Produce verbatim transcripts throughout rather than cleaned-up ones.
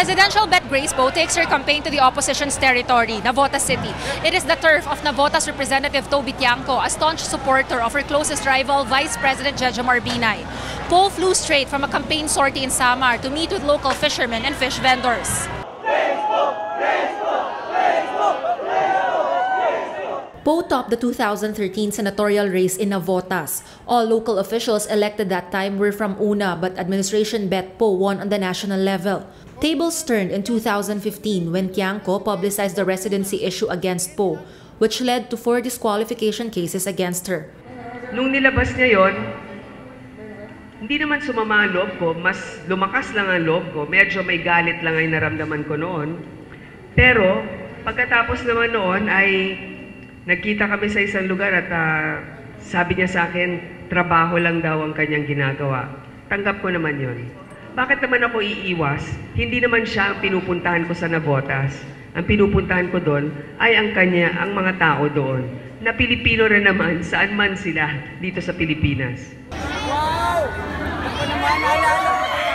Presidential bet Grace Poe takes her campaign to the opposition's territory, Navotas City. It is the turf of Navotas Representative Toby Tiangco, a staunch supporter of her closest rival, Vice President Jejomar Binay. Poe flew straight from a campaign sortie in Samar to meet with local fishermen and fish vendors. Poe topped the two thousand thirteen senatorial race in Navotas. All local officials elected that time were from UNA, but administration bet Poe won on the national level. Tables turned in two thousand fifteen when Tiangco publicized the residency issue against Poe, which led to four disqualification cases against her. Nung nilabas niya yon, hindi naman sumama ang loob ko, mas lumakas lang ang loob ko. Medyo may galit lang ay naramdaman ko noon. Pero pagkatapos naman noon ay nagkita kami sa isang lugar at uh, sabi niya sa akin, trabaho lang daw ang kanyang ginagawa. Tanggap ko naman yon. Bakit naman ako iiwas? Hindi naman siya ang pinupuntahan ko sa Navotas. Ang pinupuntahan ko doon ay ang kanya, ang mga tao doon, na Pilipino rin naman saan man sila dito sa Pilipinas. Wow! Ako naman, alala.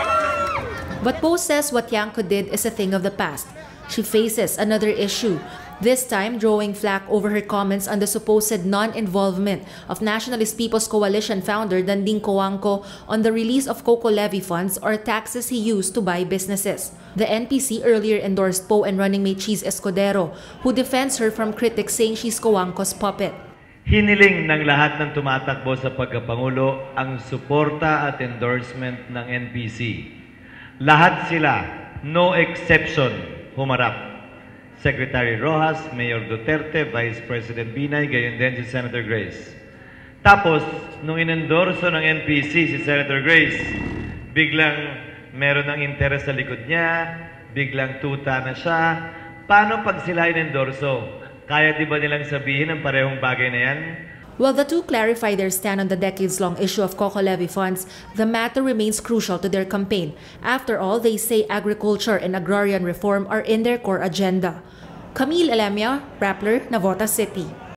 But Poe says what Tiangco did is a thing of the past. She faces another issue, this time drawing flack over her comments on the supposed non-involvement of Nationalist People's Coalition founder Danding Coangco on the release of Coco levy funds or taxes he used to buy businesses. The N P C earlier endorsed Poe and running mate Cheese Escudero, who defends her from critics saying she's Coangco's puppet. Hiniling ng lahat ng tumatakbo sa pagkapangulo ang suporta at endorsement ng N P C. Lahat sila, no exception, humarap. Secretary Rojas, Mayor Duterte, Vice President Binay, gayon din si Senator Grace. Tapos, nung inendorso ng N P C si Senator Grace, biglang meron ng interes sa likod niya, biglang tuta na siya. Paano pag sila inendorso? Kaya di ba nilang sabihin ang parehong bagay na yan? While the two clarify their stand on the decades-long issue of Coco levy funds, the matter remains crucial to their campaign. After all, they say agriculture and agrarian reform are in their core agenda. Camille Elemia, Rappler, Navotas City.